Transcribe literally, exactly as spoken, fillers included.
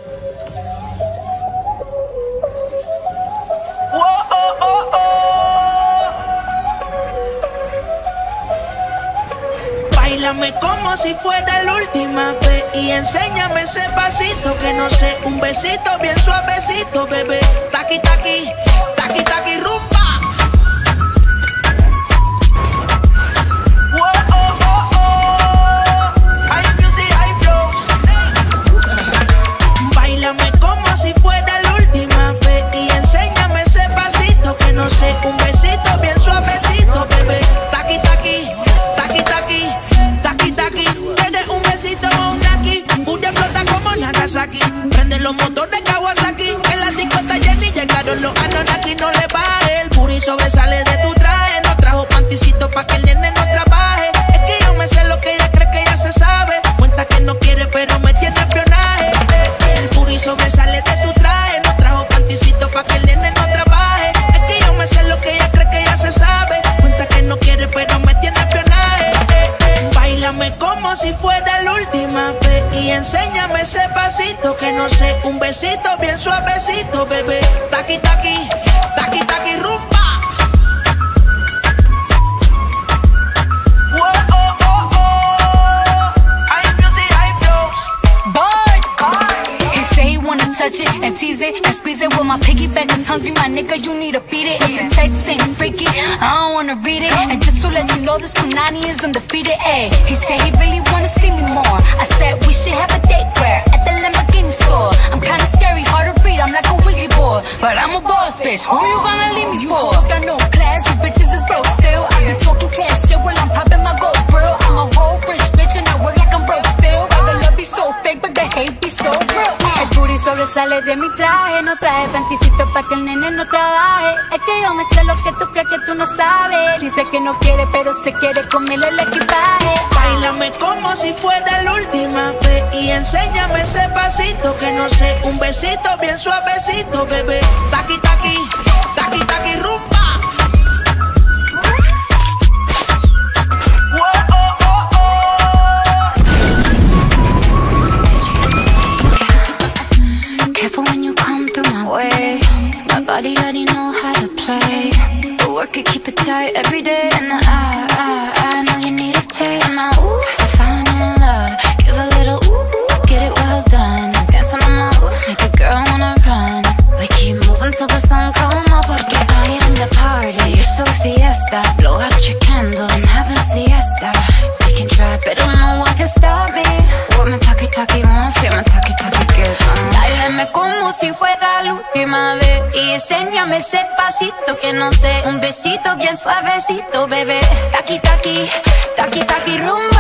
Báilame como si fuera la última vez y enséñame ese pasito que no sé, un besito bien suavecito, bebé. Taqui, taqui, taqui, taqui, rumba. Whoa, oh, oh, oh. High music, high flows. Báilame como si fuera la última vez y enséñame ese pasito que no sé, un besito bien suavecito, bebé. Taqui, taqui, taqui, taqui. Taki taki, tienes un besito o un aquí. Pura flota como Nagasaki. Prende los motores Kawasaki. En la disco está Jenny, llegaron los Anunnaki. No le baje, el puri sobresale de tu traje. No trajo panticito pa' que el nene no trabaje. Es que yo me sé lo que ella cree que ya se sabe. Cuenta que no quiere pero me tiene espionaje. El puri sobresale de tu traje. No trajo panticito pa' que el nene no trabaje. Es que yo me sé lo que ella cree que ya se sabe. Cuenta que no quiere pero me tiene espionaje. Báilame como si fuera la última vez y enséñame ese pasito que no sé, un besito bien suavecito, bebé. Taqui, taqui, taqui, taqui, rumba. Whoa, oh, oh, oh. High music, high flows. Boy, he say he wanna touch it and tease it and squeeze it. Well, my piggyback is hungry, my nigga, you need to feed it. If the text ain't freaky, I don't wanna read it. And just to let you know, this Punani is undefeated. Ay, he said he really wanna see me more. I said we should have a date where at the Lamborghini store. I'm kinda scary, hard to read, I'm like a Ouija board, but I'm a boss bitch. Who you gonna leave me for? Got no class, you bitches is broke still. I be talking cash shit while I'm popping my gold grill. I'm a whole rich bitch and I work like I'm broke still. The love be so fake, but the hate be so real. El booty sobresale de mi traje, no traje panticito pa' que el nene no trabaje. Es que yo me sé lo que tú crees que tú no sabes. Dice que no quiere, pero se quiere comerle el equipaje. Báilame como si fuera la última vez y enséñame ese pasito que no sé, un besito bien suavecito, bebé. Taqui, taqui, taqui, taqui, rumba. Whoa, oh, oh, oh. Careful when you come through my way. My body already know how to play. But work it, keep it tight every day. And I, I, I know you need a taste. And I, ooh, I'm falling in love. Give a little ooh, ooh, get it well done. Dancing on my ooh, make a girl wanna run. We keep moving till the sun come up. Porque I am the party. It's so fiesta. Blow out your candles and have a siesta. We can try, but no one can stop me. What my talkie talkie wants, get my talkie talkie good. Báilame como si fuera la última vez y enséñame ese pasito que no sé, un besito bien suavecito, bebé. Taqui taqui, taqui taqui rumba.